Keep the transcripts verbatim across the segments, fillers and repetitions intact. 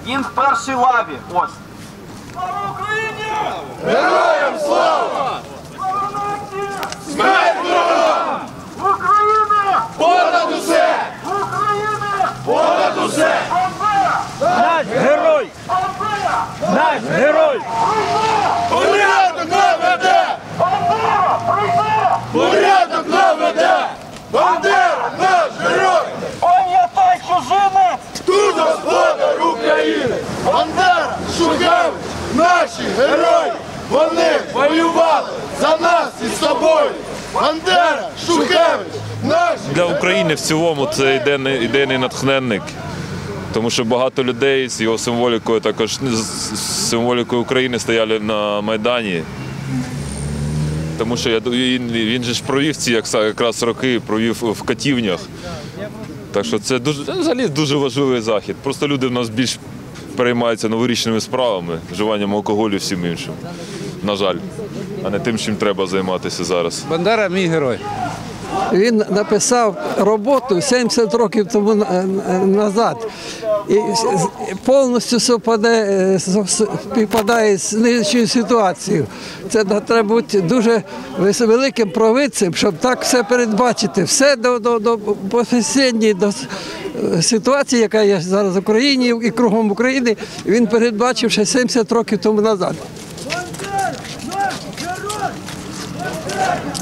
Він в першій лаві. Ось. Слава Україні! Героям слава! Слава нації! Смерть ворогам! Україна! Понад усе! Україна! Понад усе! Бомбея! Наш герой! Бомбея! Наш герой! Порядок нам веде! Бомбея! Прийде! Порядок нам веде! Бандера наш герой! Пам'ятай, чужинець! Тут господар України! Бандера, Шухевич, наші герої! Вони воювали за нас і з собою! Бандера, Шухевич, наші! Для України в цілому це ідейний, ідейний натхненник, тому що багато людей з його символікою, також з символікою України стояли на Майдані. Тому що я, він, він же ж провів ці якраз роки, провів в катівнях. Так що це дуже, взагалі дуже важливий захід. Просто люди в нас більш переймаються новорічними справами, вживанням алкоголю і всім іншим. На жаль, а не тим, чим треба займатися зараз. Бандера – мій герой. Він написав роботу сімдесят років тому назад і повністю співпадає, співпадає з нинішньою ситуацією. Це треба бути дуже великим провидцем, щоб так все передбачити. Все до, до, до професійної до ситуації, яка є зараз в Україні і кругом України, він передбачив ще сімдесят років тому назад.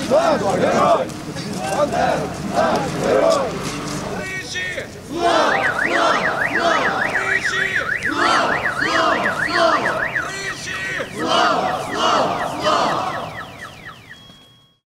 Слава!